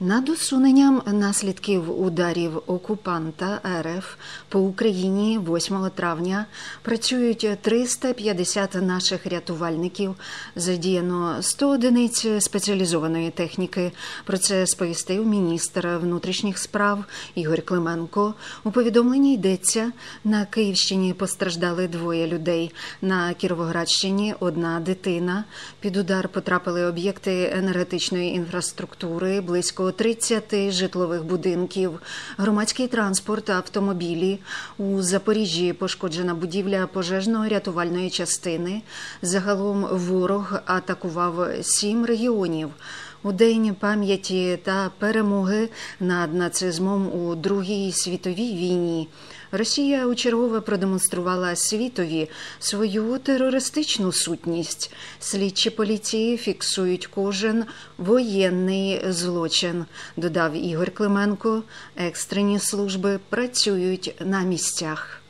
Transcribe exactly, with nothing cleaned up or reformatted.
Над усуненням наслідків ударів окупанта РФ по Україні восьмого травня працюють триста п'ятдесят наших рятувальників. Задіяно сто одиниць спеціалізованої техніки. Про це сповістив міністр внутрішніх справ Ігор Клименко. У повідомленні йдеться, на Київщині постраждали двоє людей, на Кіровоградщині – одна дитина. Під удар потрапили об'єкти енергетичної інфраструктури, близько тридцять житлових будинків, громадський транспорт, автомобілі. У Запоріжжі пошкоджена будівля пожежно-рятувальної частини. Загалом ворог атакував сім регіонів. У День пам'яті та перемоги над нацизмом у Другій світовій війні Росія учергове продемонструвала світові свою терористичну сутність. Слідчі поліції фіксують кожен воєнний злочин, додав Ігор Клименко. Екстрені служби працюють на місцях.